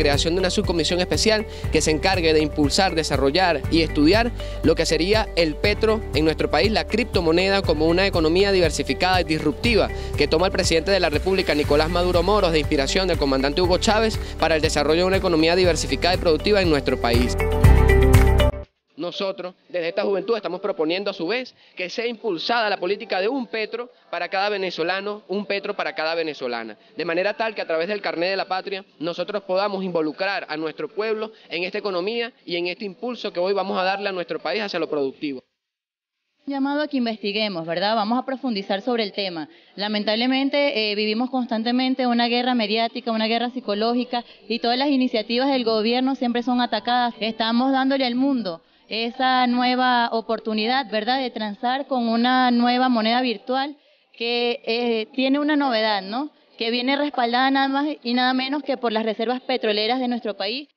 creación de una subcomisión especial que se encargue de impulsar, desarrollar y estudiar lo que sería el petro en nuestro país, la criptomoneda, como una economía diversificada y disruptiva que toma el presidente de la República, Nicolás Maduro Moros, de inspiración del comandante Hugo Chávez, para el desarrollo de una economía diversificada y productiva en nuestro país. Nosotros, desde esta juventud, estamos proponiendo a su vez que sea impulsada la política de un petro para cada venezolano, un petro para cada venezolana, de manera tal que a través del carnet de la patria nosotros podamos involucrar a nuestro pueblo en esta economía y en este impulso que hoy vamos a darle a nuestro país hacia lo productivo. Llamado a que investiguemos, ¿verdad? Vamos a profundizar sobre el tema. Lamentablemente vivimos constantemente una guerra mediática, una guerra psicológica, y todas las iniciativas del gobierno siempre son atacadas. Estamos dándole al mundo esa nueva oportunidad, ¿verdad?, de transar con una nueva moneda virtual que tiene una novedad, ¿no?, que viene respaldada nada más y nada menos que por las reservas petroleras de nuestro país.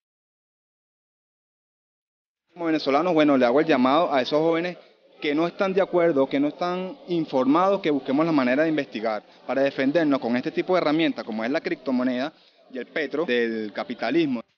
Como venezolanos, bueno, le hago el llamado a esos jóvenes que no están de acuerdo, que no están informados, que busquemos la manera de investigar para defendernos con este tipo de herramientas como es la criptomoneda y el petro del capitalismo.